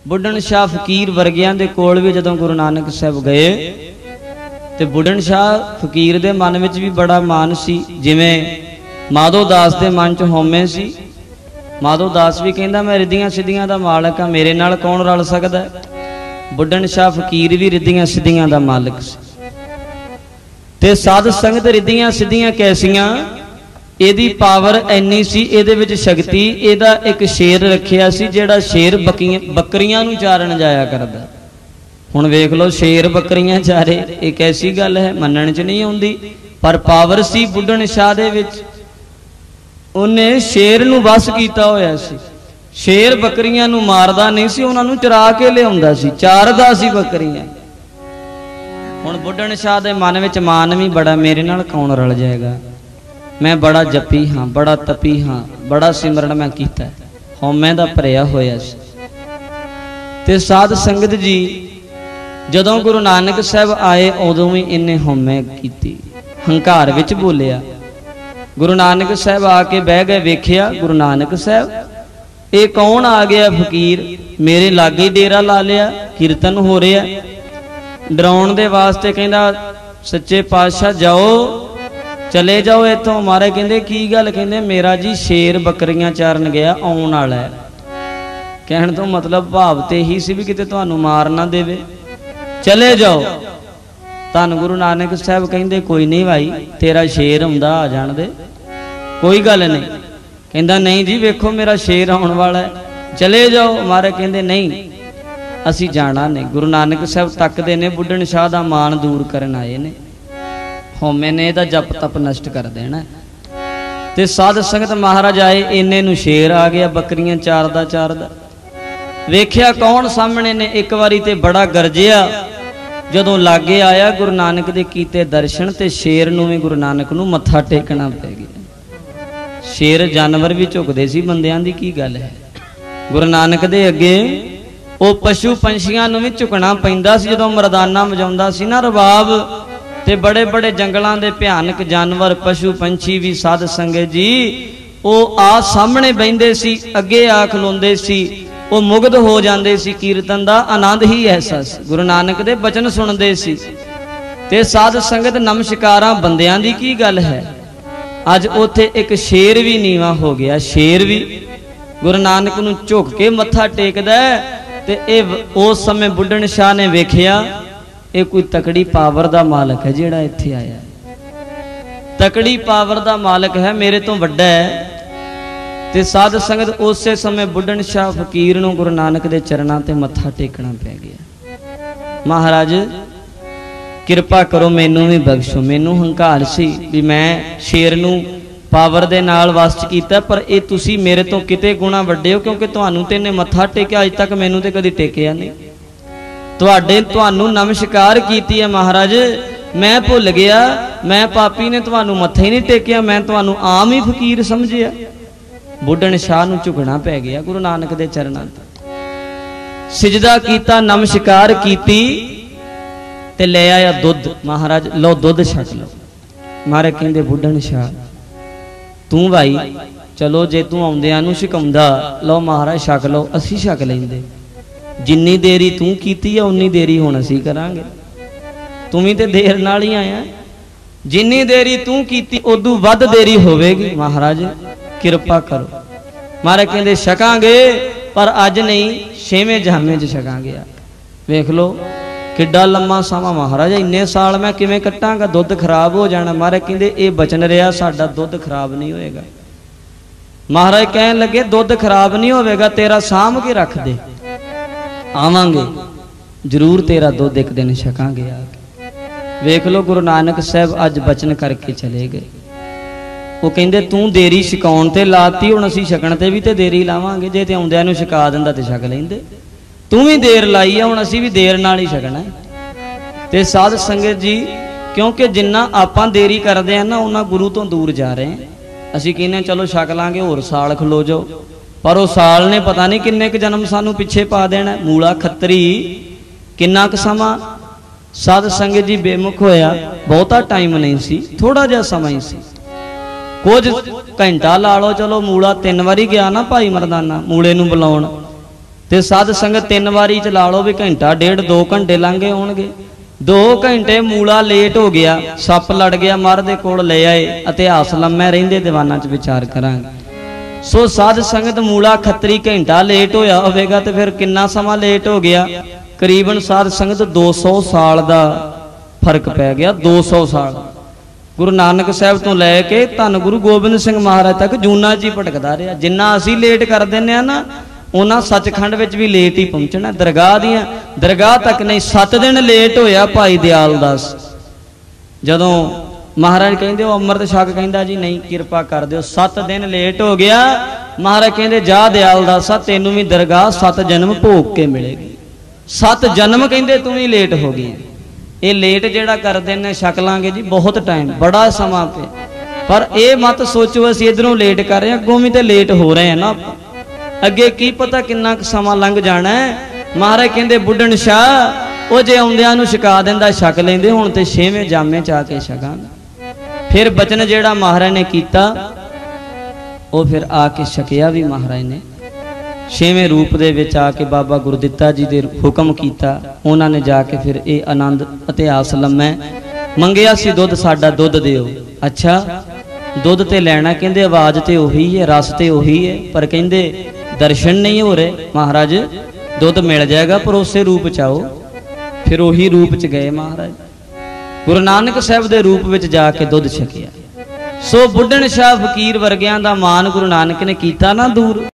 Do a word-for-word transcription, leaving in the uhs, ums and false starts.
बुढ़न शाह फकीर वर्गियां दे कोल भी जदों गुरु नानक साहब गए तो बुढ़न शाह फकीर दे मन विच भी बड़ा मान सी। जिवें माधो दास दे मन च होमे सी। माधो दास भी कहंदा मैं रिद्धियां सिद्धियां दा मालक हां, मेरे नाल कौन रल सकदा। बुढ़न शाह फकीर भी रिद्धियां सिद्धियां दा मालक सी। ते साध संगत रिद्धियां सिद्धियां कैसियां, ਇਹਦੀ पावर ਇੰਨੀ ਸੀ, ਇਹਦੇ ਵਿੱਚ ਸ਼ਕਤੀ। ਇਹਦਾ ਇੱਕ ਸ਼ੇਰ ਰੱਖਿਆ ਸੀ ਜਿਹੜਾ ਸ਼ੇਰ ਬੱਕੀਆਂ ਬੱਕਰੀਆਂ ਨੂੰ ਚਾਰਨ ਜਾਇਆ ਕਰਦਾ। ਹੁਣ ਵੇਖ ਲਓ, ਸ਼ੇਰ ਬੱਕਰੀਆਂ ਚਾਰੇ, ਇਹ ਕੈਸੀ ਗੱਲ ਹੈ, ਮੰਨਣ 'ਚ ਨਹੀਂ ਆਉਂਦੀ। ਪਰ ਪਾਵਰ ਸੀ ਬੁੱਢਣ ਸ਼ਾਹ ਦੇ ਵਿੱਚ। ਉਹਨੇ ਸ਼ੇਰ ਨੂੰ ਵਸ ਕੀਤਾ ਹੋਇਆ ਸੀ। ਸ਼ੇਰ ਬੱਕਰੀਆਂ ਨੂੰ ਮਾਰਦਾ ਨਹੀਂ ਸੀ, ਉਹਨਾਂ ਨੂੰ ਚਰਾ ਕੇ ਲਿਆਉਂਦਾ ਸੀ, ਚਾਰਦਾ ਸੀ ਬੱਕਰੀਆਂ। ਹੁਣ ਬੁੱਢਣ ਸ਼ਾਹ ਦੇ ਮਨ ਵਿੱਚ ਮਾਨ ਵੀ ਬੜਾ, ਮੇਰੇ ਨਾਲ ਕੌਣ ਰਲ ਜਾਏਗਾ। मैं बड़ा जपी हाँ, बड़ा तपी हाँ, बड़ा सिमरन मैं कीता, हौमे दा भरिया होया सी। ते साध संगत जी जदों गुरु नानक साहब आए उदों भी इन्हें हौमे कीती, हंकार विच बोलिया। गुरु नानक साहब आके बह गए, वेखिया गुरु नानक साहब ये कौन आ गया फकीर, मेरे लागे डेरा ला लिया, कीर्तन हो रहा। डराउण दे वास्ते कहंदा सच्चे पातशाह जाओ, चले जाओ इतों। मारे कहंदे की गल, कहंदे मेरा जी शेर बकरियां चारन गया, आउण वाला है। कहण तो मतलब भाव ते ही सी भी किते तुहानू मार ना देवे, चले जाओ। धन गुरु नानक साहब कहंदे कोई नहीं भाई, तेरा शेर हुंदा आ जाण दे, कोई गल नहीं। कहंदा नहीं जी वेखो मेरा शेर आउण वाला है, चले जाओ। मारे कहंदे नहीं असीं जाना नहीं। गुरु नानक साहब तकदे ने, बुढ़न शाह दा मान दूर करन आए ने, हौमे ने इहदा जप तप नष्ट कर देना। ते साध संगत महाराज आए, इन्ने नूं शेर आ गया बकरियां चारदा चारदा। वेख्या कौन सामने ने, एक बारी ते बड़ा गरजिया। जदों लागे आया गुरु नानक दे कीते दर्शन, ते शेर नूं भी गुरु नानक नूं मत्था टेकना पै गया। शेर जानवर भी झुकदे सी, बंदियां दी की गल है। गुरु नानक दे अगे ओ पशु पंछियां नूं भी झुकना पैंदा सी। जदों मरदाना वजाउंदा सी ना रबाब, ते बड़े बड़े जंगलों के भयानक जानवर पशु पंछी भी साध संगत जी वो आ सामने बहिंदे सी, अगे आ खलोंदे सी, वो मुग्ध हो जाते सी। कीर्तन का आनंद ही ऐसा सी, गुरु नानक दे बचन सुनते सी। ते साध संगत नमस्कारां बंदियां दी की गल है। अज उथे एक शेर भी नीवा हो गया। शेर भी गुरु नानक नूं झुक के मत्था टेकदा। ते इह उस समय बुढ़न शाह ने वेखिया ये कोई तकड़ी पावर दा मालक है जिहड़ा इत्थे आया, तकड़ी पावर दा मालक है, मेरे तो वड्डा है। ते साध संगत उस समय बुढ़न शाह फकीर नूं गुरु नानक दे चरणां ते मत्था टेकना पै गया। महाराज किरपा करो, मैनू भी बख्शो। मैनू हंकार सी भी मैं शेर नूं पावर दे नाल वस च कीता, पर ये तुसी मेरे तो किते गुणा वड्डे हो, क्योंकि तुहानू ते इन्हें मत्था टेकिया, अज तक मैनू ते कदी टेकिया नहीं। तुहाडे तुहानू नमस्कार कीती है महाराज, मैं भुल गया, मैं पापी ने तुहानू मत्था ही नहीं टेकिया, मैं तुहानू आम ही फकीर समझिया। बुढ़न शाह नूं झुकना पै गया गुरु नानक दे चरणां ते, सिजदा कीता, नमस्कार कीती ते ले आया दुध। महाराज लो दुध छक लो। मारे कहंदे बुढ़न शाह तू भाई चलो, जे तू आउंदियां नूं शिकाउंदा, लो महाराज छक लो, असीं छक लैंदे। जिन्नी देरी तू कीती है उन्नी देरी हुण असीं करांगे, तू भी ते देर नाल ही आया। जिन्नी देरी तू कीती उदू वध देरी होवेगी, महाराज किरपा करो। मारे कहंदे छकांगे, पर अज नहीं, छेवें जामे च छकांगे। वेख लो किड्डा लम्मा समा महाराज, इन्ने साल मैं किवें कट्टांगा, दुध खराब हो जाना। मारे कहंदे ये बचन रहा साडा, दुध खराब नहीं होएगा। महाराज कहन लगे दुध खराब नहीं होवेगा, तेरा साम के रख दे, आवांगे जरूर तेरा दुध एक दिन छकांगे आके। वेख लो गुरु नानक साहब अज बचन करके चले गए। वो कहंदे तू देरी छकाउण ते लाती, हुण असीं छकण ते भी ते देरी लावांगे। जे ते आउंदिआं नूं छका दिंदा ते छक लैंदे, तू भी देर लाई आ, हुण असीं भी देर नाल ही छकना। ते साध संगत जी क्योंकि जिन्ना आपां देरी करदे आ ना, उन्ना गुरु तो दूर जा रहे हैं। असीं कहने चलो छक लांगे, होर साल खलो जाओ, पर वो साल ने पता नहीं किन्ने क जन्म सानू पिछे पा देना। मूला खत्तरी किन्ना क समा। साध संगत जी बेमुख होया, बहुता टाइम नहीं सी, थोड़ा जिहा समा ही सी। कुछ घंटा ला लो, चलो मूला तीन वारी गया ना भाई मरदाना मूले नूं बुलाउण, ਤੇ ਸਾਧ ਸੰਗਤ तीन वारी च ला लो भी घंटा डेढ़ दो घंटे लंघ गए होणगे। दो घंटे मूला लेट हो गया, सप लड़ गया, महाराज दे कोल ले आए, इतिहास लम्मे रहिंदे दीवानां च विचार करांगे। सो साध संगत मूला खत्तरी घंटा लेट होया होवेगा ते फिर किन्ना समा लेट हो गया? करीबन साध संगत दो सौ साल दा फर्क पै गया। दो सौ साल गुरु नानक साहब तो लैके धन गुरु गोबिंद सिंह महाराज तक जूना जी भटकदा रहा। जिन्ना असीं लेट कर दिंदे आ ना, उन्हां सचखंड विच भी लेट ही पहुंचना। दरगाह दियां दरगाह तक नहीं, सत्त दिन लेट होया भाई दयाल दास। जदों महाराज कहंदे ओ अमृत छक, कहंदा जी नहीं किरपा कर दिओ, सत्त दिन लेट हो गया। महाराज कहंदे जा दयाल दासा, तैनूं भी दरगाह सत्त जन्म भोग के मिलेगी। सत्त जन्म कहंदे तूं भी लेट हो गई। ये लेट जिहड़ा करदे ने छक लांगे जी बहुत टाइम, बड़ा समा पे। पर ये मत सोचो असीं इधरों लेट कर रहे हैं, अगों भी तो लेट हो रहे हैं ना। अगे की पता किन्ना समा लंघ जाना है। महाराज कहंदे बुढ़न शाह वो जे आउंदियां नूं छका दिंदा छक लैंदे, हुण ते छेवें जामे च आके छकांगे। फिर बचन जिहड़ा महाराज ने कीता वो फिर आके छकिया भी महाराज ने। छेवें रूप दे विच आके बाबा गुरदित्ता जी दे हुक्म कीता, उन्होंने जाके फिर ये आनंद इतिहास लम्मै मंगिया सी दुध साडा दुध दिओ। अच्छा दुध ते लैना, कहंदे आवाज़ ते उही है, रस ते उही है, पर कहंदे दर्शन नहीं हो रहे। महाराज दुध मिल जाएगा पर उसे रूप च आओ। फिर उही रूप च गए महाराज, गुरु नानक साहब दे रूप विच जाके दुध छकिया। सो बुढ़न शाह फकीर वर्गियां दा मान गुरु नानक ने कीता ना दूर।